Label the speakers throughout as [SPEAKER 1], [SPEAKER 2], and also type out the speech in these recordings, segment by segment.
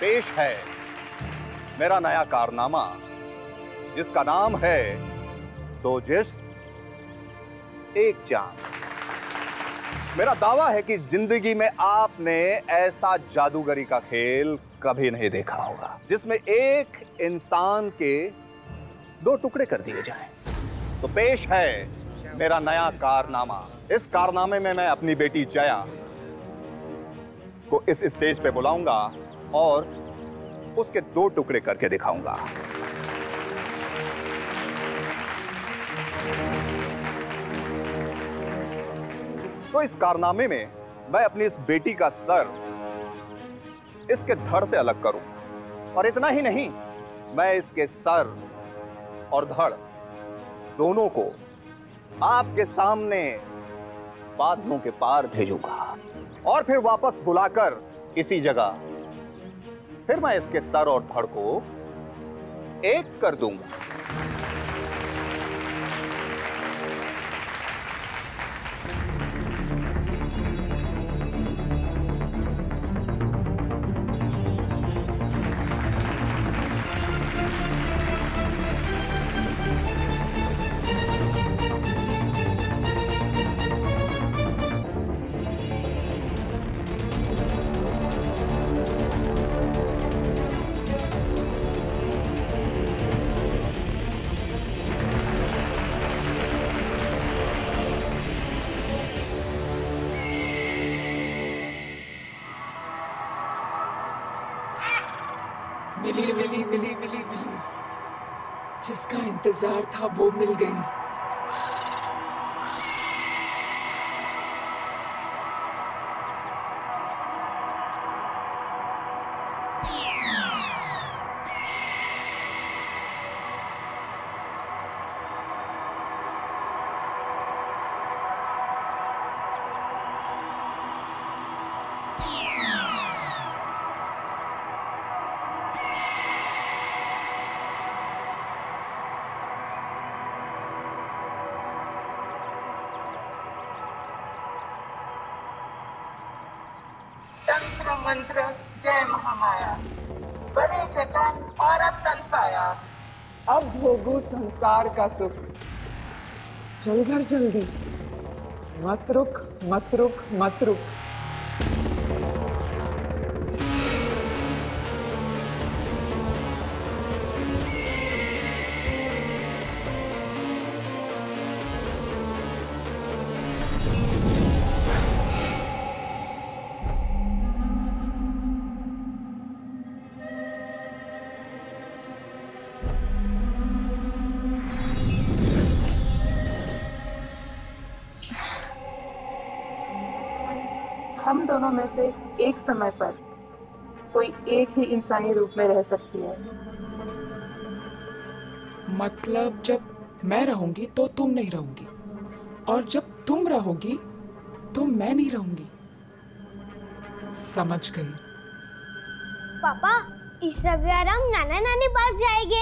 [SPEAKER 1] पेश है मेरा नया कारनामा, जिसका नाम है दो जिस्म एक जान। मेरा दावा है कि जिंदगी में आपने ऐसा जादूगरी का खेल कभी नहीं देखा होगा जिसमें एक इंसान के दो टुकड़े कर दिए जाएं। तो पेश है मेरा नया कारनामा। इस कारनामे में मैं अपनी बेटी जया को इस स्टेज पे बुलाऊंगा और उसके दो टुकड़े करके दिखाऊंगा। तो इस कारनामे में मैं अपनी इस बेटी का सर इसके धड़ से अलग करूं, और इतना ही नहीं, मैं इसके सर और धड़ दोनों को आपके सामने बादलों के पार भेजूंगा और फिर वापस बुलाकर इसी जगह फिर मैं इसके सर और धड़ को एक कर दूंगा।
[SPEAKER 2] मिली मिली मिली मिली मिली, जिसका इंतजार था वो मिल गई।
[SPEAKER 3] तंत्र मंत्र जय महामाया, बड़े जतन और अब तन पाया।
[SPEAKER 2] अब भोगू संसार का सुख, चल घर जल्दी, मत रुक मत रुक मत रुक।
[SPEAKER 3] हम दोनों में से एक समय पर कोई एक ही इंसानी रूप में रह सकती है।
[SPEAKER 2] मतलब जब मैं रहूंगी तो तुम नहीं रहोगी, और जब तुम रहोगी तो मैं नहीं रहूंगी। समझ गई?
[SPEAKER 4] पापा, इस रविवार हम नाना नानी पार्क जाएंगे।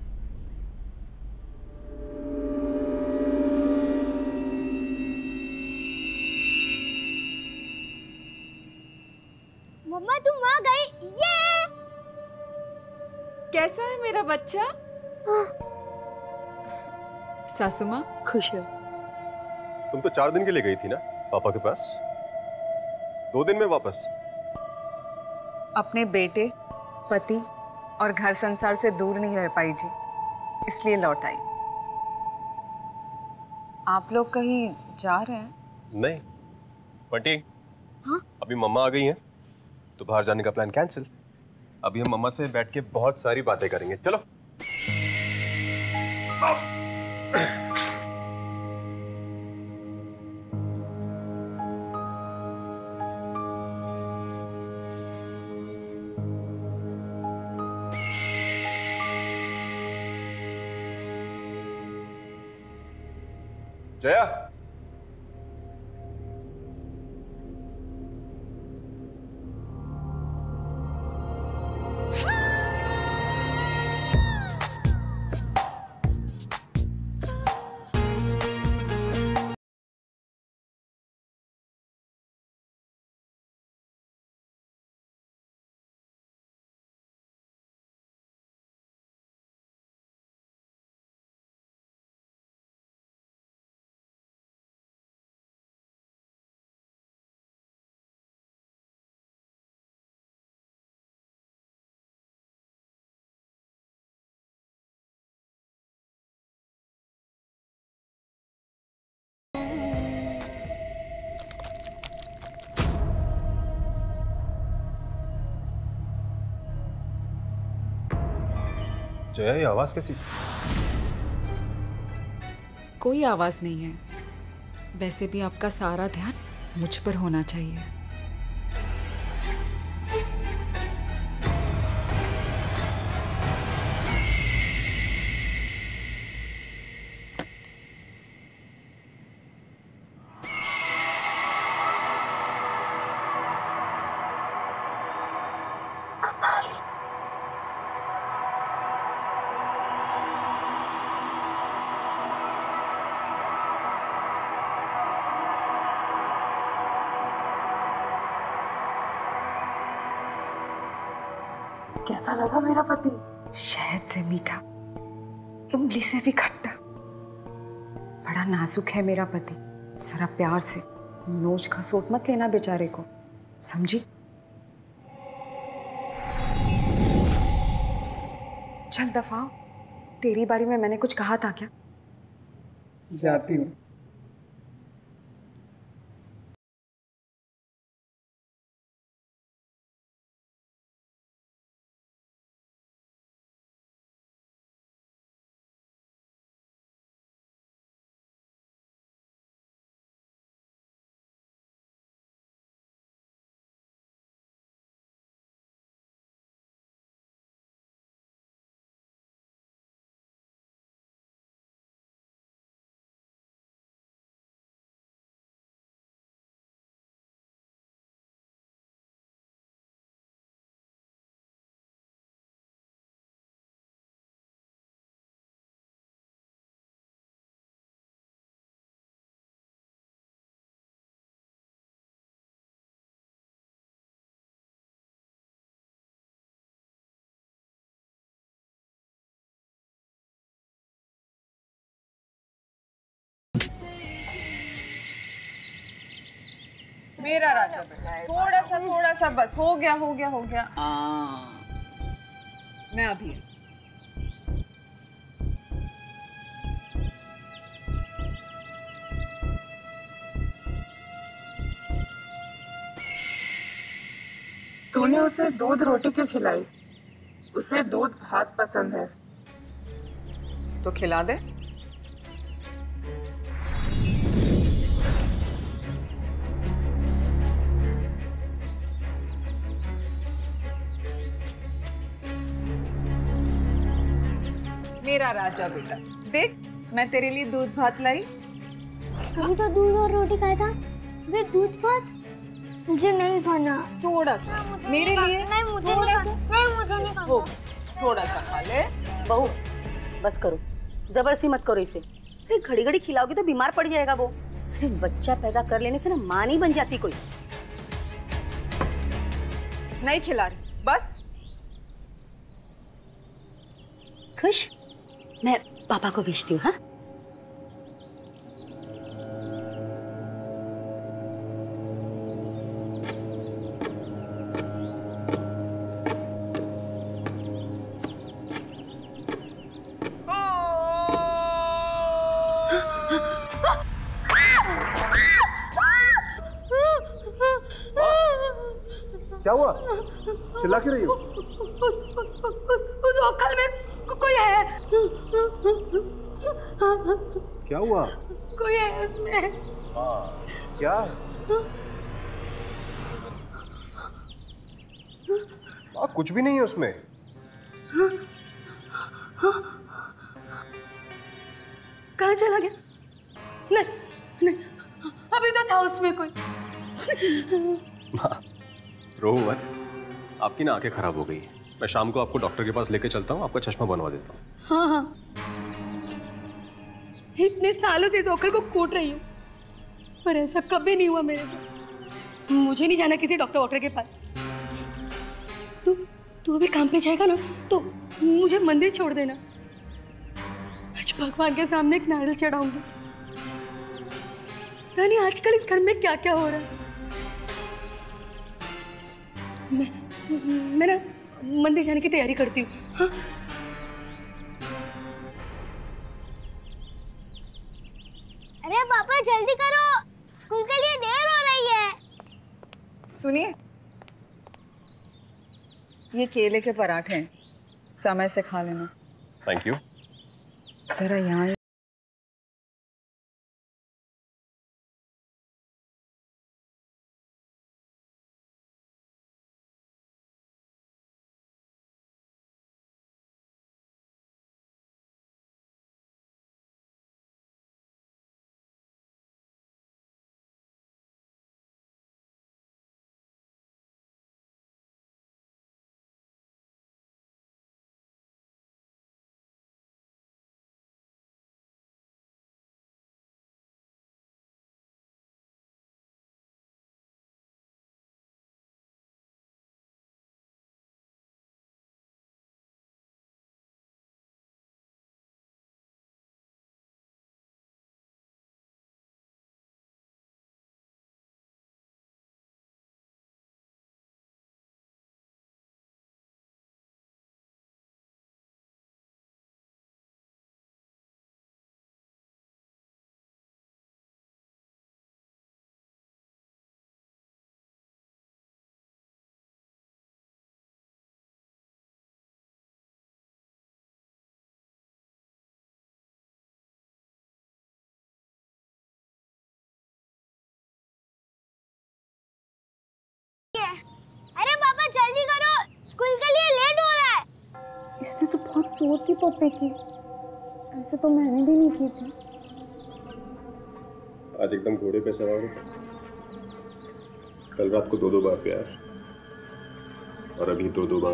[SPEAKER 4] मम्मा तुम आ गई, ये
[SPEAKER 5] कैसा है मेरा बच्चा? सासू माँ खुश हो?
[SPEAKER 6] तुम तो 4 दिन के लिए गई थी ना पापा के पास, 2 दिन में वापस?
[SPEAKER 5] अपने बेटे, पति और घर संसार से दूर नहीं रह पाई जी, इसलिए लौट आई। आप लोग कहीं जा रहे हैं?
[SPEAKER 6] नहीं बंटी।
[SPEAKER 5] हाँ?
[SPEAKER 6] अभी मम्मा आ गई हैं तो बाहर जाने का प्लान कैंसिल। अभी हम मम्मा से बैठ के बहुत सारी बातें करेंगे, चलो। जया। जया, ये आवाज कैसी?
[SPEAKER 5] कोई आवाज नहीं है। वैसे भी आपका सारा ध्यान मुझ पर होना चाहिए।
[SPEAKER 2] कैसा लगा मेरा पति?
[SPEAKER 5] शहद से मीठा, इमली से भी खट्टा। बड़ा नाजुक है मेरा पति। जरा प्यार से नोच खसोट मत लेना बेचारे को, समझी? चल दफा, तेरी बारी में मैंने कुछ कहा था क्या?
[SPEAKER 2] जाती हूँ।
[SPEAKER 5] मेरा राजा बेटा, थोड़ा सा बस। हो गया। मैं अभी
[SPEAKER 2] तूने उसे दूध रोटी क्यों खिलाई? उसे दूध भात पसंद है।
[SPEAKER 5] तो खिला दे। मेरा राजा बेटा, देख मैं तेरे लिए दूध भात लाई।
[SPEAKER 4] कभी तो दूध और रोटी खाया था, फिर दूध भात। मुझे नहीं खाना।
[SPEAKER 5] थोड़ा सा मेरे लिए।
[SPEAKER 4] नहीं, मुझे
[SPEAKER 5] थोड़ा
[SPEAKER 4] नहीं
[SPEAKER 5] सा।
[SPEAKER 4] नहीं, मुझे नहीं खाना।
[SPEAKER 5] हो, थोड़ा सा खा ले।
[SPEAKER 7] बहू बस करो, जबरदस्ती मत करो इसे। अरे घड़ी घड़ी खिलाओगी तो बीमार पड़ जाएगा वो। सिर्फ बच्चा पैदा कर लेने से ना मां नहीं बन जाती कोई।
[SPEAKER 5] नहीं खिला रही, बस।
[SPEAKER 7] खुश? मैं पापा को भेजती हूँ। हाँ,
[SPEAKER 1] क्या हुआ? चिल्ला क्यों रही हो?
[SPEAKER 7] उस ओखल में कोई है।
[SPEAKER 1] क्या हुआ?
[SPEAKER 7] कोई है उसमें।
[SPEAKER 1] क्या? कुछ भी नहीं है उसमें।
[SPEAKER 7] कहाँ चला गया? नहीं, अभी तो था उसमें कोई।
[SPEAKER 6] रो मत, आपकी ना आंखें खराब हो गई है। मैं शाम को आपको डॉक्टर के पास लेके चलता हूँ, आपका चश्मा बनवा देता हूँ।
[SPEAKER 7] हाँ, इतने सालों से इस ओखल को कूट रही हूँ, पर ऐसा कभी नहीं हुआ मेरे साथ। मुझे नहीं जाना किसी डॉक्टर के पास। तू अभी काम पे जाएगा ना, तो मुझे मंदिर छोड़ देना। आज भगवान के सामने एक नारियल चढ़ाऊंगी। यानी आजकल इस घर में क्या क्या हो रहा है। मैं ना मंदिर जाने की तैयारी करती हूँ। हाँ?
[SPEAKER 4] अरे पापा जल्दी करो, स्कूल के लिए देर हो रही है।
[SPEAKER 5] सुनिए, ये केले के पराठे हैं, समय से खा लेना।
[SPEAKER 6] Thank you.
[SPEAKER 5] जरा यहाँ
[SPEAKER 4] अरे पापा जल्दी करो, स्कूल के लिए लेट हो रहा है।
[SPEAKER 5] इसने तो बहुत जोर की पप्पे की, ऐसे तो मैंने भी नहीं की थी।
[SPEAKER 6] आज एकदम घोड़े पे सवार था। कल रात को 2-2 बार प्यार और अभी 2-2 बार।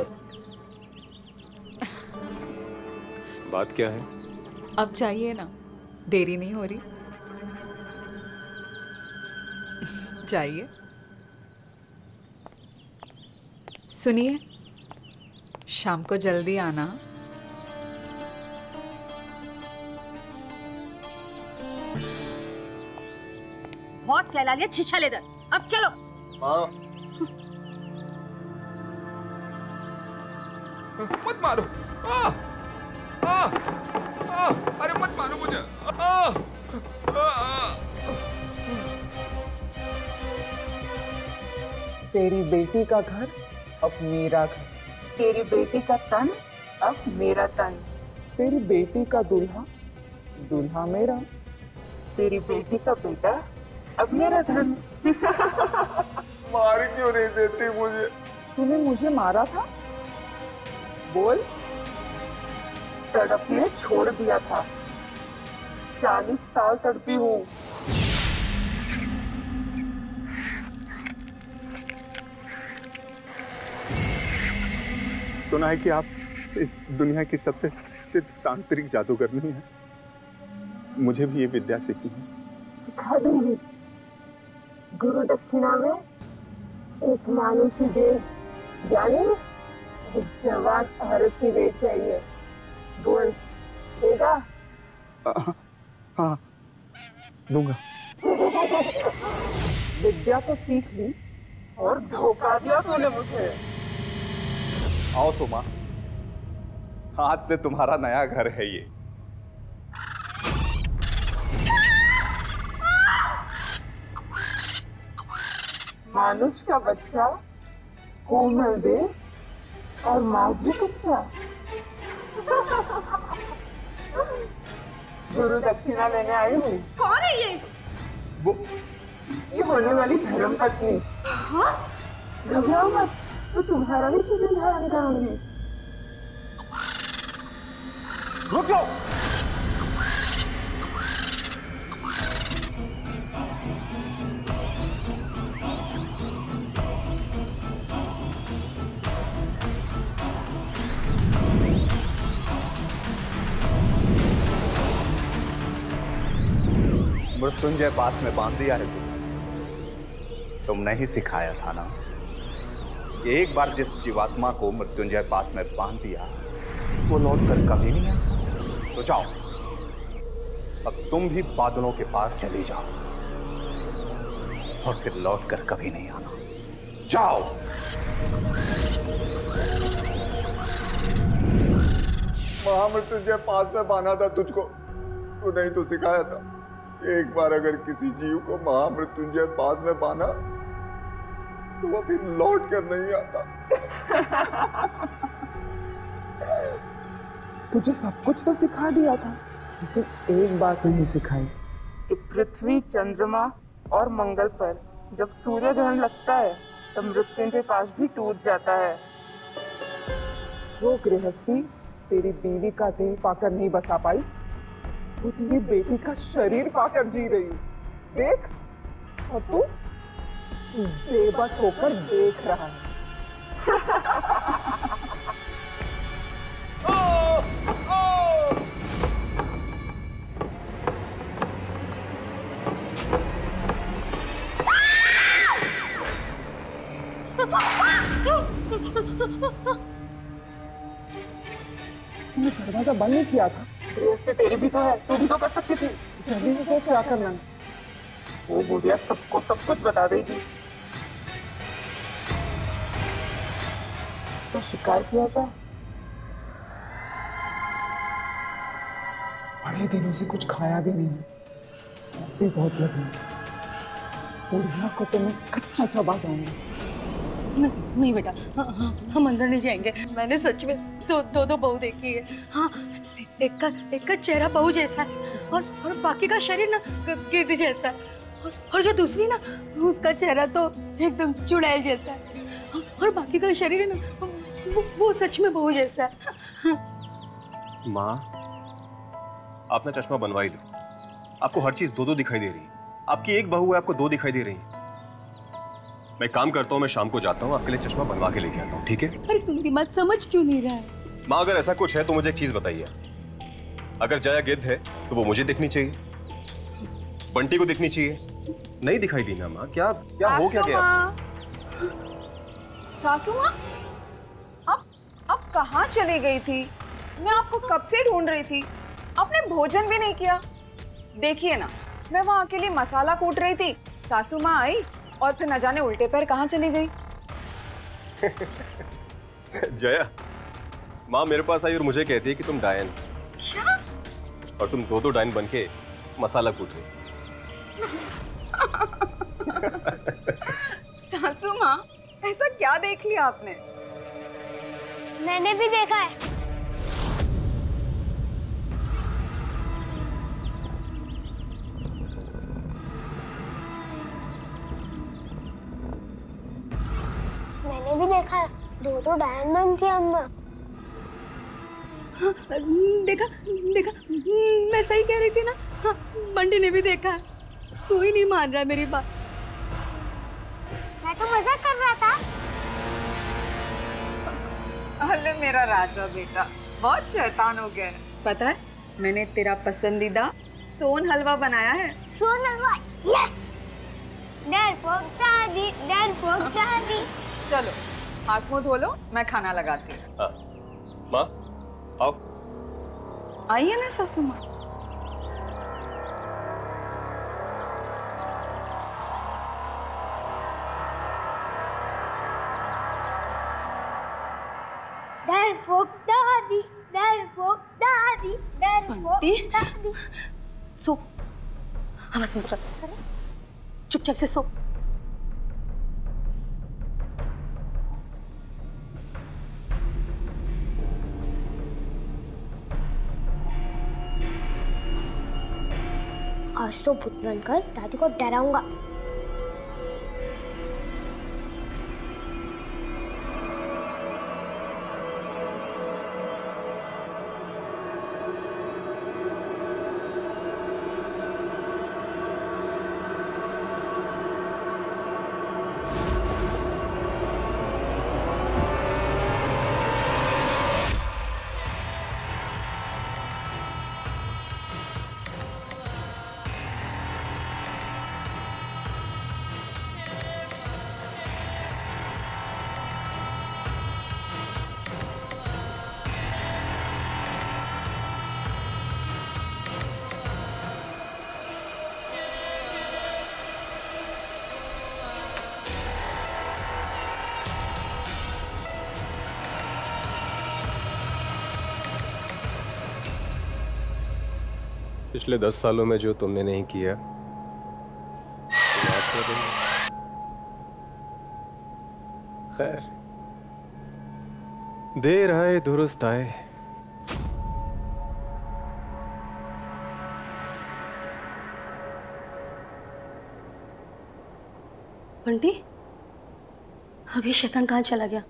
[SPEAKER 6] बात क्या है?
[SPEAKER 2] अब चाहिए ना, देरी नहीं हो रही। चाहिए। सुनिए, शाम को जल्दी आना।
[SPEAKER 7] बहुत फैला लिया छिछा लेदर, अब चलो।
[SPEAKER 8] मत मारो। अरे मत मारो मुझे।
[SPEAKER 2] तेरी बेटी का घर अब मेरा घर,
[SPEAKER 3] तेरी बेटी का तन अब मेरा तन,
[SPEAKER 2] तेरी बेटी का दूल्हा दूल्हा मेरा,
[SPEAKER 3] तेरी बेटी का बेटा अब मेरा धन।
[SPEAKER 8] मार क्यों नहीं देती मुझे?
[SPEAKER 2] तूने मुझे मारा था? बोल।
[SPEAKER 3] तड़पने छोड़ दिया था, 40 साल तड़पी हूँ।
[SPEAKER 1] सुना है कि आप इस दुनिया की सबसे सिद्ध तांत्रिक जादूगरनी है। मुझे भी ये विद्या सीखनी है।
[SPEAKER 3] सिखा दूंगी। गुरु दक्षिणा में एक नानी की देव, यानी एक जवान औरत की वेद चाहिए। बोल, देगा?
[SPEAKER 1] हाँ, दूंगा।
[SPEAKER 2] विद्या तो सीख ली
[SPEAKER 3] और धोखा दिया तूने मुझे।
[SPEAKER 1] आओ सुमा, आज से तुम्हारा नया घर है ये।
[SPEAKER 3] मानुष का बच्चा, कोमल दे और मांस भी कच्चा। गुरु दक्षिणा लेने आई हूँ।
[SPEAKER 7] कौन है ये?
[SPEAKER 1] वो
[SPEAKER 3] ये होने वाली धर्म पत्नी। हाँ? घबराओ मत, तो तुम्हारा भी शरीर धारण करूंगी।
[SPEAKER 1] रुक जाओ। मृत्युंजय पास में बांध दिया है तुमने ही सिखाया था ना। एक बार जिस जीवात्मा को मृत्युंजय पास में बांध दिया वो लौट कर कभी नहीं आता। तो जाओ, अब तुम भी बादलों के पार चले जाओ और फिर लौट कर कभी नहीं आना। जाओ।
[SPEAKER 8] महामृत्युंजय पास में बांधा था तुझको, तू नहीं तो सिखाया था। एक बार अगर किसी जीव को महामृत्युंजय पास में बांधा तो वो फिर लौट कर नहीं आता।
[SPEAKER 2] तुझे सब कुछ तो सिखा दिया था, लेकिन एक बात नहीं सिखाई
[SPEAKER 9] कि पृथ्वी, चंद्रमा और मंगल पर जब सूर्य ग्रहण लगता है तब मृत्युंजय पाश भी टूट जाता है।
[SPEAKER 2] वो गृहस्थी तेरी बीवी का देह पाकर नहीं बसा पाई, वो तेरी बेटी का शरीर पाकर जी रही। देख, और तू बेबस होकर देख रहा है। तूने दरवाजा बंद नहीं किया था?
[SPEAKER 9] गृहस्थी तेरी भी तो है, तू भी तो कर सकती थी।
[SPEAKER 2] जल्दी से सोच क्या करना है।
[SPEAKER 9] वो बुढ़िया सबको सब कुछ बता देगी। तो शिकार किया जाए।
[SPEAKER 2] बड़े दिनों से कुछ खाया भी नहीं, भी बहुत लगी। बुढ़िया को तो मैं कच्चा चबा दूंगी।
[SPEAKER 7] नहीं बेटा, हम अंदर नहीं जाएंगे। मैंने सच में दो बहू देखी है। हाँ, एक का चेहरा बहू जैसा है और बाकी का शरीर ना गिद्ध जैसा है, और जो दूसरी ना उसका चेहरा तो एकदम चुड़ैल जैसा है, और बाकी का शरीर है ना वो सच में बहू जैसा है।
[SPEAKER 6] माँ, आप ना चश्मा बनवा ही लो। आपको हर चीज दो दिखाई दे रही है। आपकी एक बहू है, आपको दो दिखाई दे रही है। मैं काम करता हूँ, मैं शाम को जाता हूँ, आपके लिए चश्मा बनवा के लेके आता हूँ, ठीक है?
[SPEAKER 7] अरे तू मेरी बात समझ क्यों नहीं रहा है?
[SPEAKER 6] माँ, अगर ऐसा कुछ है तो मुझे एक चीज बताइए। अगर जया गिद्ध है तो वो मुझे दिखनी चाहिए, बंटी को दिखनी चाहिए। नहीं दिखाई दी ना माँ। क्या क्या हो क्या गया?
[SPEAKER 5] सासू माँ, आप कहाँ चली गई थी? मैं आपको कब से ढूंढ रही थी। आपने भोजन भी नहीं किया। देखिए ना, मैं वहाँ के लिए मसाला कूट रही थी, सासू माँ आई और फिर न जाने उल्टे पैर कहाँ चली गई।
[SPEAKER 6] जया, माँ मेरे पास आई और मुझे कहती है कि तुम डायन,
[SPEAKER 5] क्या?
[SPEAKER 6] और तुम दो डायन बन के मसाला कूट रही।
[SPEAKER 5] सासू माँ, ऐसा क्या देख लिया आपने?
[SPEAKER 4] मैंने भी देखा है। मैंने भी देखा है, दो डायमंड थी अम्मा।
[SPEAKER 7] हाँ, देखा, मैं सही कह रही थी ना। हाँ, बंटी ने भी देखा है। तू ही नहीं मान रहा मेरी बात।
[SPEAKER 4] मैं तो मजाक कर रहा था।
[SPEAKER 5] अरे मेरा राजा बेटा बहुत शैतान हो गया है। पता है, मैंने तेरा पसंदीदा सोन हलवा बनाया है।
[SPEAKER 4] सोन हलवा, यस। डरपोक दादी।
[SPEAKER 5] चलो हाथ मुंह धो लो, मैं खाना लगाती हूँ।
[SPEAKER 6] हाँ, माँ आओ।
[SPEAKER 5] आइए ना सासू माँ।
[SPEAKER 4] डरपोक दादी।
[SPEAKER 7] सो, आवाज मत कर, चुपचाप से सो।
[SPEAKER 4] आज तो भूत बनकर दादी को डराऊंगा।
[SPEAKER 6] पिछले 10 सालों में जो तुमने नहीं किया, याद कर रही हो? खैर, देर आए दुरुस्त आए।
[SPEAKER 7] बंटी, अभी शैतान कहाँ चला गया?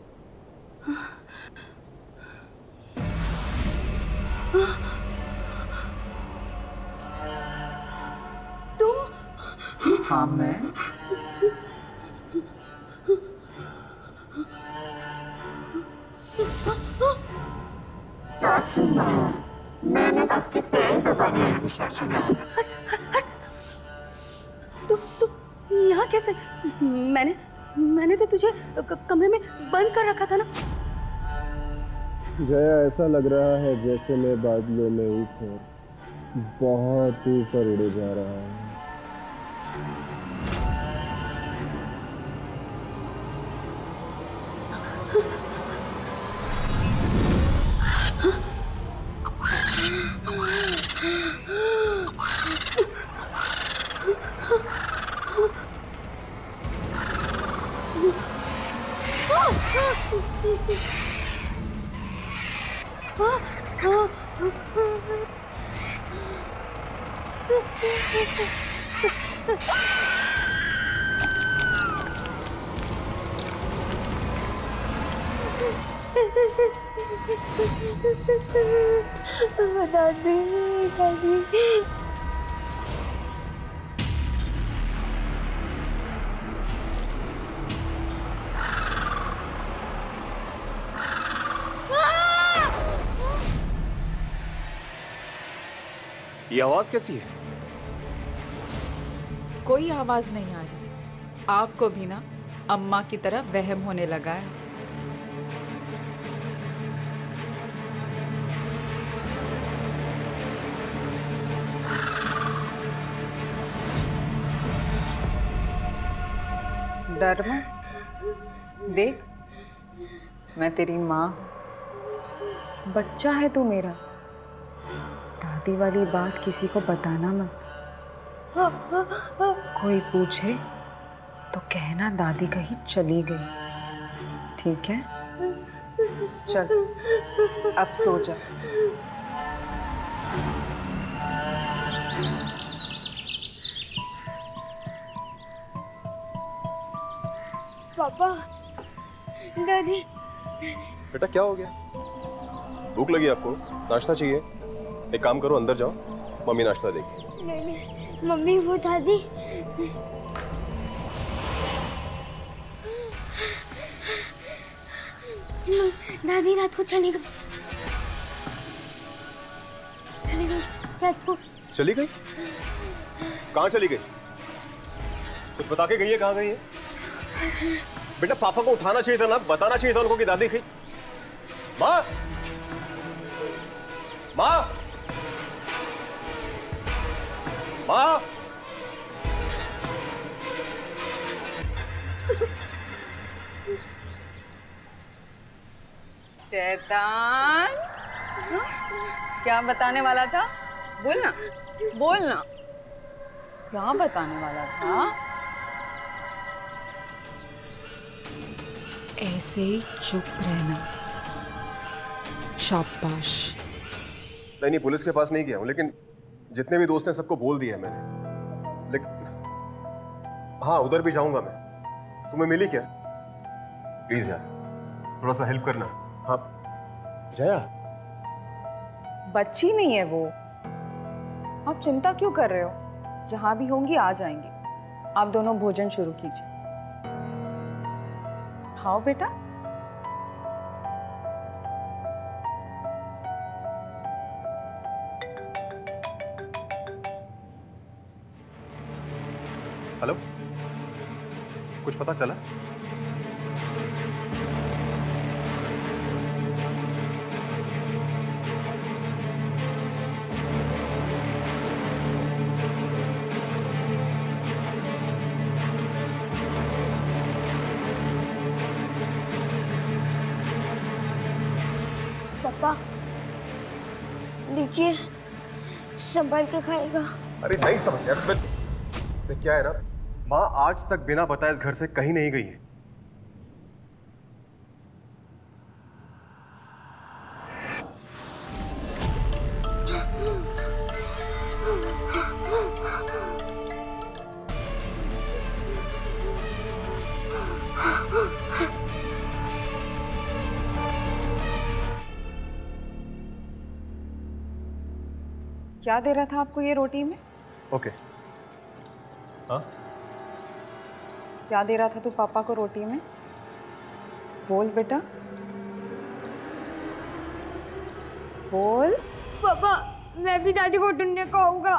[SPEAKER 7] तुम?
[SPEAKER 2] हाँ मैं।
[SPEAKER 3] मैंने आपके पैर दबाए हैं सासू माँ।
[SPEAKER 7] तू यहाँ कैसे? मैंने तो तुझे कमरे में बंद कर रखा था ना।
[SPEAKER 10] जया, ऐसा लग रहा है जैसे मैं बादलों में ऊपर, बहुत ऊपर उड़े जा रहा हूँ।
[SPEAKER 4] दादी, दादी।
[SPEAKER 6] ये आवाज कैसी है?
[SPEAKER 5] कोई आवाज नहीं आ रही। आपको भी ना अम्मा की तरह वहम होने लगा है।
[SPEAKER 2] डर में देख, मैं तेरी माँ, बच्चा है तू मेरा। दादी वाली बात किसी को बताना मत। कोई पूछे तो कहना दादी कहीं चली गई, ठीक है? चल अब सो जा।
[SPEAKER 4] पापा, दादी।
[SPEAKER 6] बेटा क्या हो गया? भूख लगी आपको? नाश्ता चाहिए? एक काम करो, अंदर जाओ, मम्मी नाश्ता देगी।
[SPEAKER 4] नहीं, मम्मी वो दादी। दादी रात को चली गई। रात को
[SPEAKER 6] चली गई? कहाँ चली गई? कुछ बता के गई है? कहाँ गई है? बेटा पापा को उठाना चाहिए था ना, बताना चाहिए था उनको कि दादी गई। माँ, माँ, माँ।
[SPEAKER 5] शैतान, क्या बताने वाला था? बोलना, बोलना, क्या बताने वाला था? ऐसे ही चुप रहना। शाबाश।
[SPEAKER 6] नहीं, पुलिस के पास नहीं गया हूं, लेकिन जितने भी दोस्त हैं सबको बोल दिया है मैंने। लेकिन हाँ, उधर भी जाऊंगा मैं। तुम्हें मिली क्या? प्लीज यार, थोड़ा सा हेल्प करना। हाँ जया।
[SPEAKER 5] बच्ची नहीं है वो। आप चिंता क्यों कर रहे हो? जहां भी होंगी आ जाएंगी। आप दोनों भोजन शुरू कीजिए। खाओ बेटा।
[SPEAKER 6] हेलो, कुछ पता चला?
[SPEAKER 4] पापा लीजिए, संभाल के खाएगा।
[SPEAKER 6] अरे नहीं समझ यार, क्या है ना, माँ आज तक बिना बताए इस घर से कहीं नहीं गई है।
[SPEAKER 5] क्या दे रहा था आपको ये रोटी में?
[SPEAKER 6] ओके। हाँ,
[SPEAKER 5] क्या दे रहा था तू पापा को रोटी में? बोल बेटा, बोल।
[SPEAKER 4] पापा, मैं भी दादी को ढूंढने को आऊंगा।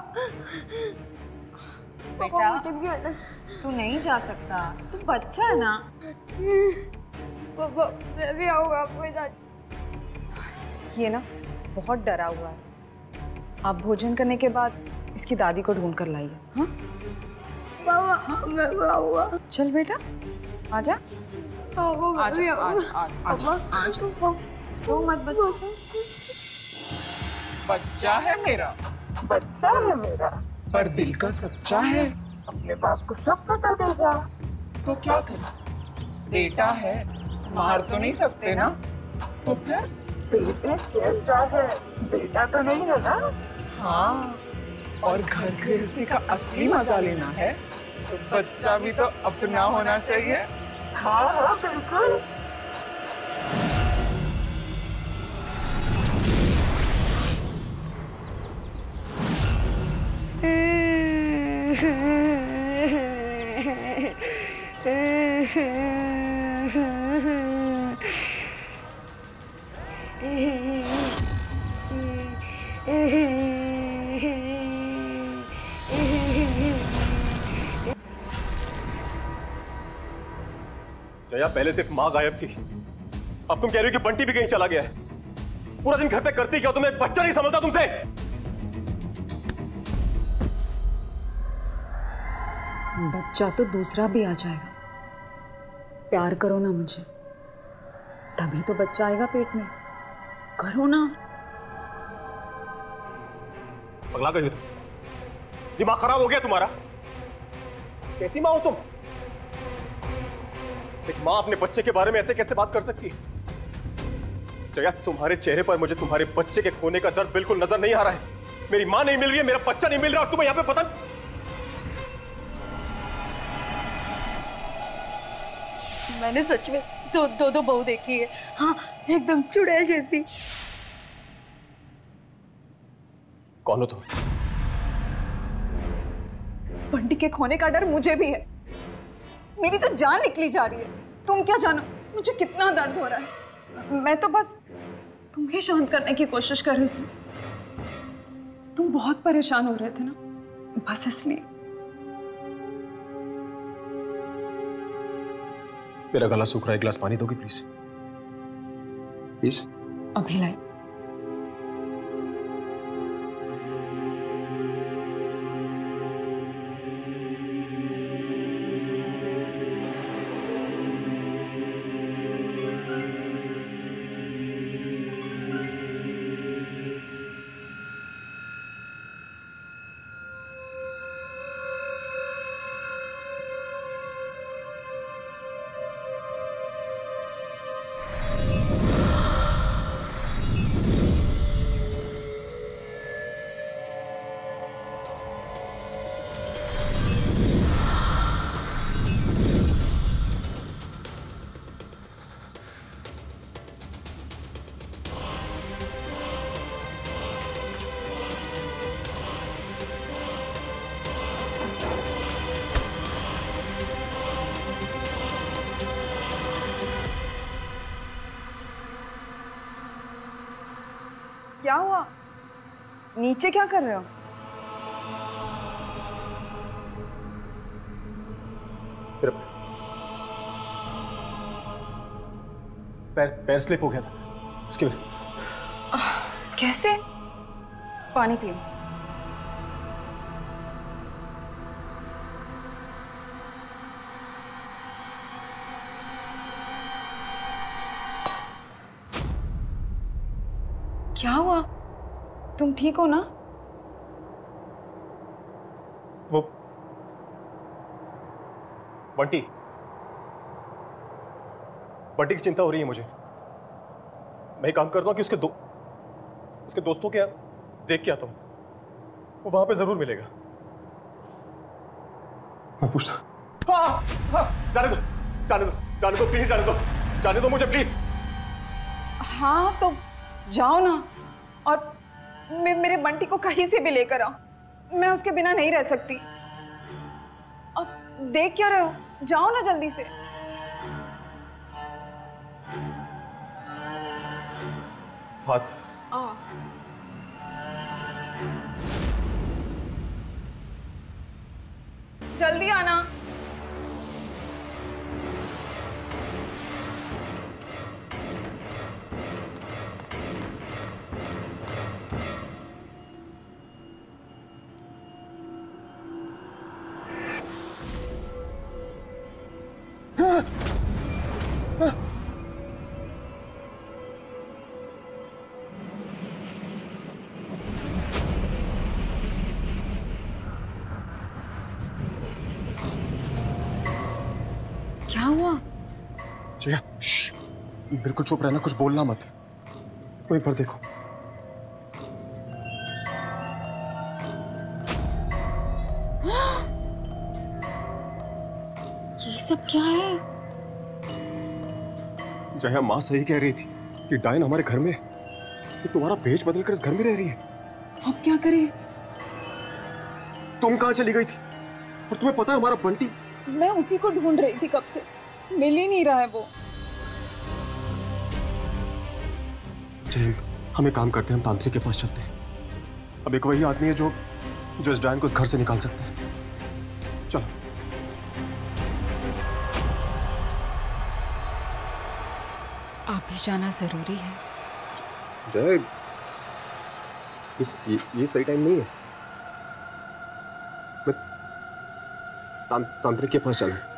[SPEAKER 5] बेटा तू नहीं जा सकता, तू बच्चा है ना।
[SPEAKER 4] पापा, मैं भी आऊंगा आपके साथ।
[SPEAKER 5] ये ना बहुत डरा हुआ है। आप भोजन करने के बाद इसकी दादी को ढूंढ कर लाइए। हाँ
[SPEAKER 4] पापा, मैं भी आऊंगा।
[SPEAKER 5] चल बेटा, आजा। आजा, आजा। रो मत बच्चा।
[SPEAKER 2] बच्चा है मेरा,
[SPEAKER 9] बच्चा है मेरा,
[SPEAKER 2] पर दिल का सच्चा है।
[SPEAKER 9] अपने बाप को सब पता देगा।
[SPEAKER 2] तो क्या करे, बेटा है, मार तो नहीं सकते ना। तो फिर
[SPEAKER 9] बेटे जैसा है, बेटा तो नहीं है ना।
[SPEAKER 2] हाँ, और घर गृहस्थी का असली मजा लेना है तो बच्चा भी तो अपना होना चाहिए।
[SPEAKER 9] हाँ हाँ बिल्कुल।
[SPEAKER 6] जया, पहले सिर्फ माँ गायब थी, अब तुम कह रही हो कि बंटी भी कहीं चला गया है। पूरा दिन घर पे करती क्या? तुम्हें बच्चा नहीं समझता तुमसे?
[SPEAKER 5] बच्चा तो दूसरा भी आ जाएगा। प्यार करो ना मुझे, तभी तो बच्चा आएगा पेट में। करो ना।
[SPEAKER 6] पगला गई हो तुम? दिमाग खराब हो गया तुम्हारा? कैसी माँ हो तुम? एक माँ अपने बच्चे के बारे में ऐसे कैसे बात कर सकती है? जया, तुम्हारे चेहरे पर मुझे तुम्हारे बच्चे के खोने का दर्द बिल्कुल नजर नहीं आ रहा है। मेरी माँ नहीं मिल रही है, मेरा बच्चा नहीं मिल रहा, और तुम्हें यहाँ पे पता नहीं।
[SPEAKER 7] मैंने सच में दो बहू देखी है। हाँ, एकदम चुड़ैल जैसी।
[SPEAKER 6] कौन हो तुम?
[SPEAKER 5] बंटी के खोने का डर मुझे भी है। मेरी तो जान निकली जा रही है। तुम क्या जानो मुझे कितना दर्द हो रहा है। मैं तो बस तुम्हें शांत करने की कोशिश कर रही थी। तुम बहुत परेशान हो रहे थे ना, बस इसलिए।
[SPEAKER 6] मेरा गला सूख रहा है, एक गिलास पानी दोगी प्लीज? प्लीज।
[SPEAKER 5] अभी लाई। क्या हुआ? नीचे क्या कर रहे हो?
[SPEAKER 6] पैर स्लिप हो गया था उसके वजह।
[SPEAKER 5] कैसे? पानी पियो। क्या हुआ? तुम ठीक हो ना?
[SPEAKER 6] वो बंटी की चिंता हो रही है मुझे। मैं एक काम करता हूँ कि उसके दोस्तों के यहाँ देख के आता हूँ, वो वहां पे जरूर मिलेगा। मैं पूछता। हाँ, जाने दो प्लीज, जाने दो मुझे प्लीज।
[SPEAKER 5] हाँ तो जाओ ना, और मेरे बंटी को कहीं से भी लेकर आओ, मैं उसके बिना नहीं रह सकती। अब देख क्या रहे हो, जाओ ना जल्दी से।
[SPEAKER 6] हाथ।
[SPEAKER 5] जल्दी आना। क्या हुआ?
[SPEAKER 6] जया, बिल्कुल चुप रहना, कुछ बोलना मत। वहीं पर देखो।
[SPEAKER 5] ये सब क्या है?
[SPEAKER 6] जया, माँ सही कह रही थी कि डायन हमारे घर में है। तो तुम्हारा भेष बदलकर इस घर में रह रही है।
[SPEAKER 5] अब क्या करें?
[SPEAKER 6] तुम कहाँ चली गई थी? और तुम्हें पता है हमारा बंटी?
[SPEAKER 5] मैं उसी को ढूंढ रही थी कब से, मिल ही नहीं रहा है वो।
[SPEAKER 6] जय, हम एक काम करते हैं, हम तांत्रिक के पास चलते हैं। अब एक वही आदमी है जो इस डायन को इस घर से निकाल सकता है। चलो।
[SPEAKER 5] आप भी जाना जरूरी है।
[SPEAKER 6] जय, ये सही टाइम नहीं है। मैं तांत्रिक के पास चला है।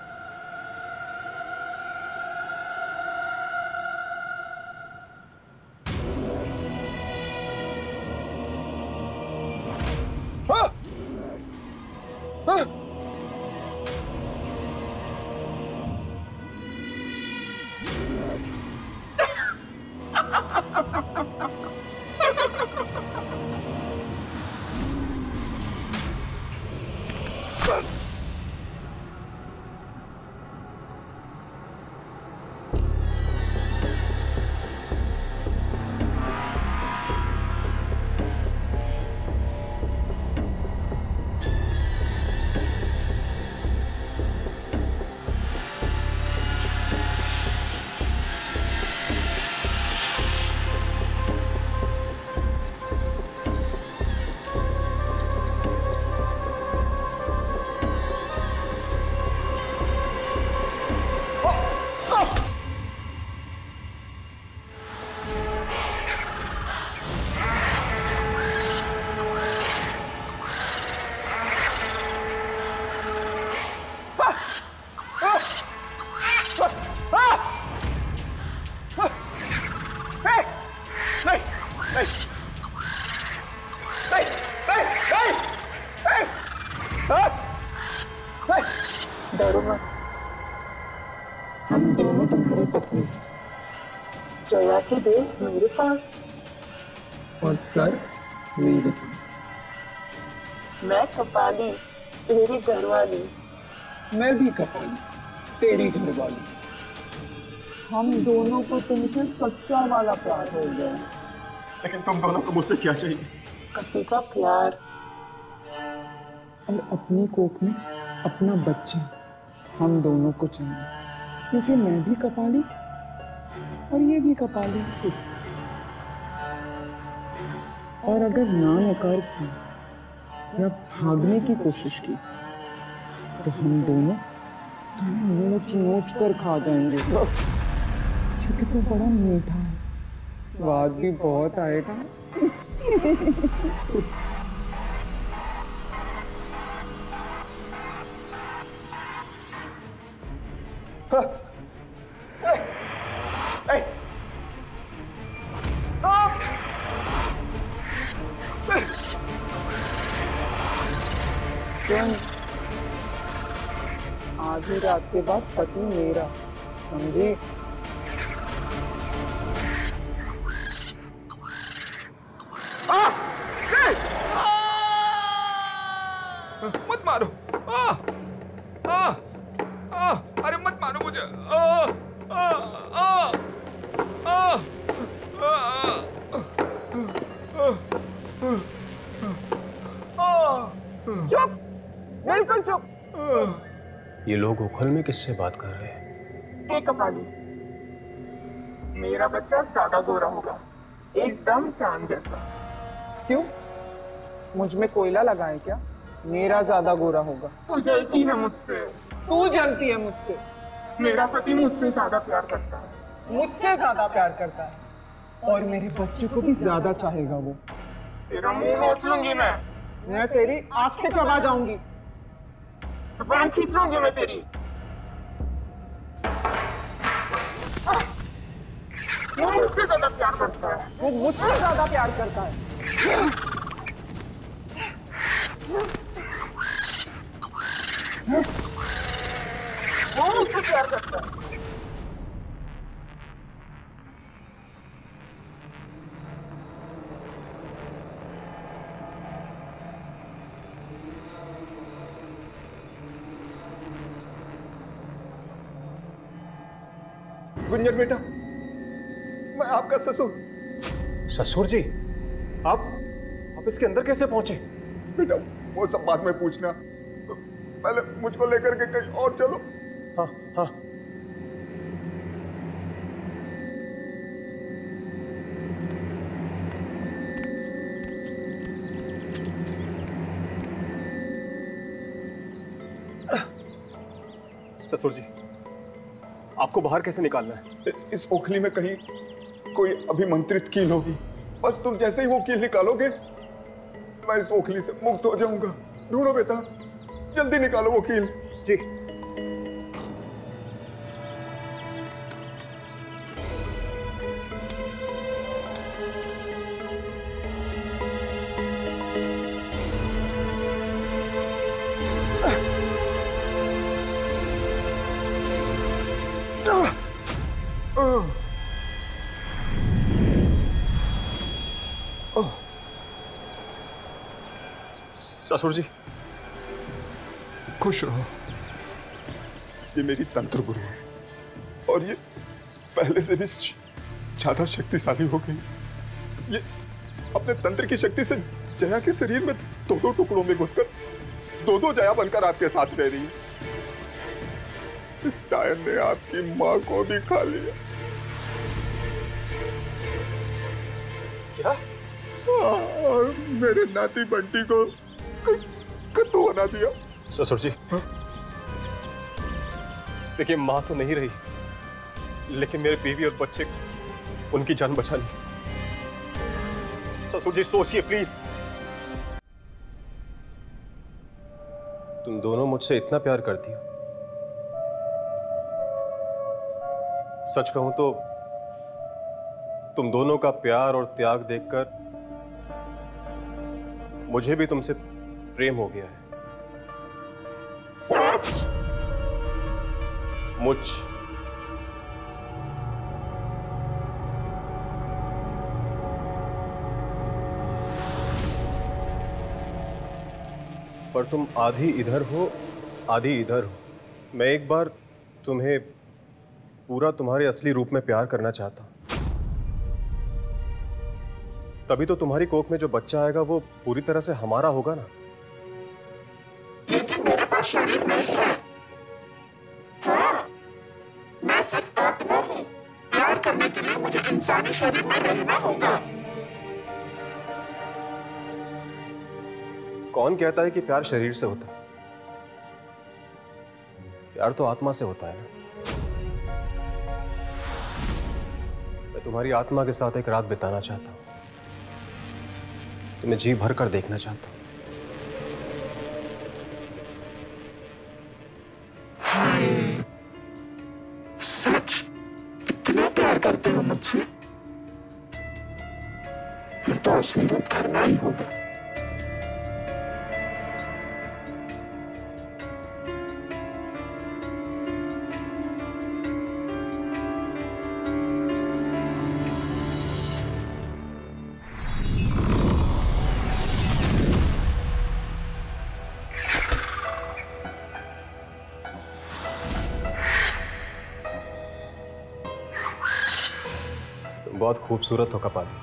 [SPEAKER 3] डरो मत, हम दोनों तुम्हारी पत्नी। जया के देह मेरे पास और सर मेरे पास। मैं कपाली, तेरी घरवाली।
[SPEAKER 2] मैं भी कपाली, तेरी घरवाली। हम दोनों को तुमसे सच्चा वाला प्यार हो गया।
[SPEAKER 6] लेकिन तुम दोनों को मुझसे क्या चाहिए?
[SPEAKER 3] कपी का प्यार
[SPEAKER 2] और अपनी कोख में अपना बच्चा हम दोनों को चाहिए, क्योंकि मैं भी कपाली और ये भी कपाली। और अगर ना नकार की या भागने की कोशिश की तो हम दोनों तुम्हें नोच नोच कर खा जाएंगे, क्योंकि तो बड़ा मीठा है, स्वाद भी बहुत आएगा। आधी रात के बाद पति मेरा, समझी?
[SPEAKER 8] मत मारो। अरे मत मारो मुझे।
[SPEAKER 6] ये लोग उखल में किससे बात कर रहे हैं?
[SPEAKER 9] हे कपाली, मेरा बच्चा ज्यादा गोरा होगा, एकदम चांद जैसा।
[SPEAKER 2] क्यों? मुझ में कोयला लगा है क्या? मेरा ज्यादा गोरा होगा।
[SPEAKER 9] तू जलती है मुझसे।
[SPEAKER 2] तू जलती है मुझसे।
[SPEAKER 9] मेरा पति मुझसे ज्यादा प्यार करता है।
[SPEAKER 2] मुझसे ज्यादा प्यार करता है और मेरे बच्चे को भी ज्यादा चाहेगा वो।
[SPEAKER 9] तेरा मुंह नोच लूंगी
[SPEAKER 2] मैं तेरी आंखें चबा जाऊंगी।
[SPEAKER 9] जुबान खींच लूंगी मैं तेरी। वो मुझसे ज्यादा प्यार करता है।
[SPEAKER 2] वो मुझसे ज्यादा प्यार करता है।
[SPEAKER 9] वो मुझसे प्यार करता है।
[SPEAKER 8] गुंजन बेटा, मैं आपका ससुर।
[SPEAKER 6] ससुर जी, आप इसके अंदर कैसे पहुंचे?
[SPEAKER 8] बेटा वो सब बाद में पूछना, पहले मुझको लेकर के कहीं और चलो।
[SPEAKER 6] हाँ हाँ। ससुर जी, आपको बाहर कैसे निकालना है?
[SPEAKER 8] इस ओखली में कहीं कोई अभिमंत्रित कील होगी। बस तुम जैसे ही वो कील निकालोगे मैं इस ओखली से मुक्त हो जाऊंगा। ढूंढो बेटा, जल्दी निकालो वो कील।
[SPEAKER 6] जी। ससुर जी,
[SPEAKER 8] खुश रहो। ये मेरी तंत्र गुरु है और ये पहले से भी ज्यादा शक्तिशाली हो गई। ये अपने तंत्र की शक्ति से जया के शरीर में दो टुकड़ों में घुसकर दो जया बनकर आपके साथ रह रही है। इस डायन ने आपकी मां को भी खा लिया।
[SPEAKER 6] क्या?
[SPEAKER 8] और मेरे नाती बंटी को कद्दू बना दिया।
[SPEAKER 6] ससुर जी, देखिए मां तो नहीं रही, लेकिन मेरे बीवी और बच्चे, उनकी जान बचा ली। ससुर जी सोचिए प्लीज। तुम दोनों मुझसे इतना प्यार करती हो, सच कहूं तो तुम दोनों का प्यार और त्याग देखकर मुझे भी तुमसे प्रेम हो गया है। मुझ पर तुम आधी इधर हो आधी इधर हो। मैं एक बार तुम्हें पूरा तुम्हारे असली रूप में प्यार करना चाहता हूं। तभी तो तुम्हारी कोख में जो बच्चा आएगा वो पूरी तरह से हमारा होगा ना।
[SPEAKER 9] लेकिन मेरे पास शरीर नहीं है। हाँ, मैं सिर्फ आत्मा हूँ। प्यार करने के लिए मुझे इंसानी शरीर में रहना होगा।
[SPEAKER 6] कौन कहता है कि प्यार शरीर से होता है? प्यार तो आत्मा से होता है ना। मैं तुम्हारी आत्मा के साथ एक रात बिताना चाहता हूं, तुम्हें जी भर कर देखना चाहता हूं।
[SPEAKER 9] सच? इतना प्यार करते हो मुझसे? फिर तो असली रूप करना ही होगा।
[SPEAKER 6] बहुत खूबसूरत हो कपाली।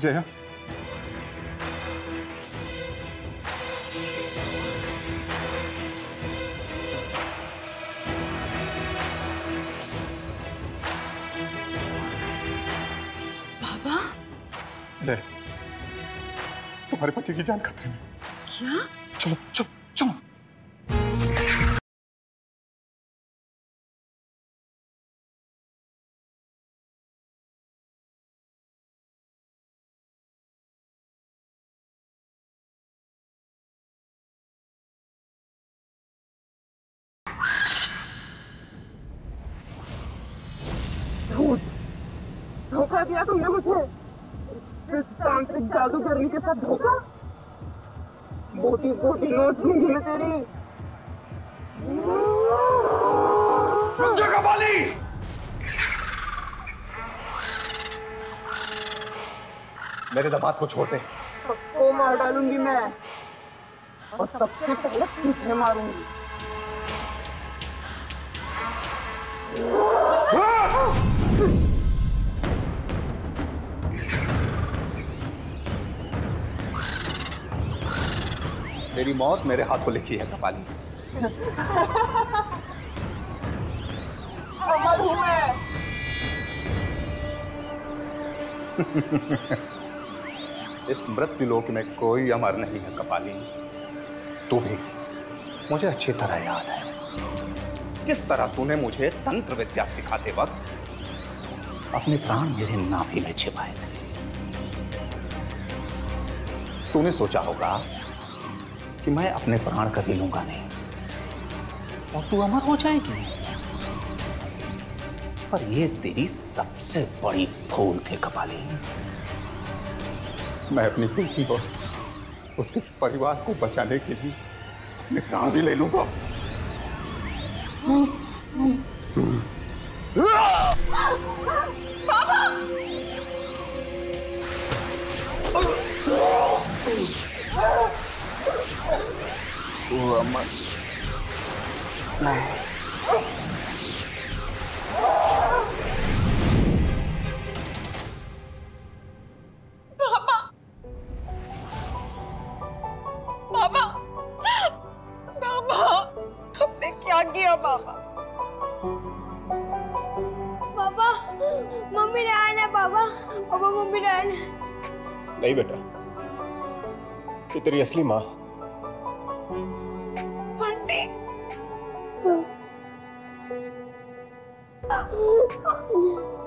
[SPEAKER 8] जया,
[SPEAKER 5] बाबा
[SPEAKER 8] जय, तुम्हारे पति की जान खतरे में।
[SPEAKER 5] क्या?
[SPEAKER 8] चलो चलो चलो।
[SPEAKER 2] धोखा दिया तुमने मुझे, इस तांत्रिक जादूगरनी के साथ धोखा। मोटी मोटी नोट दूंगी मैं तेरी।
[SPEAKER 1] कपाली, मेरे दामाद को छोड़ दे।
[SPEAKER 2] सबको मार डालूंगी मैं, और सबसे पहले तुझे मारूंगी।
[SPEAKER 1] तेरी मौत मेरे हाथों लिखी है कपाली।
[SPEAKER 2] अमर हूं मैं।
[SPEAKER 1] इस मृत्यु लोक में कोई अमर नहीं है कपाली। तू भी मुझे अच्छी तरह याद है किस तरह तूने मुझे तंत्र विद्या सिखाते वक्त अपने प्राण मेरे नाभि में छिपाए थे। तूने सोचा होगा कि मैं अपने प्राण कभी लूंगा नहीं और तू अमर हो जाएगी, पर यह तेरी सबसे बड़ी भूल थी कपाली। मैं अपनी बेटी और उसके परिवार को बचाने के लिए अपने प्राण भी ले लूंगा। वो अमर नहीं।
[SPEAKER 5] बाबा, बाबा, बाबा, तुमने क्या किया बाबा?
[SPEAKER 4] पापा, मम्मी नारायण है पापा। पापा मम्मी नारायण है।
[SPEAKER 6] नहीं बेटा, ये तेरी असली माँ।
[SPEAKER 5] बंटी।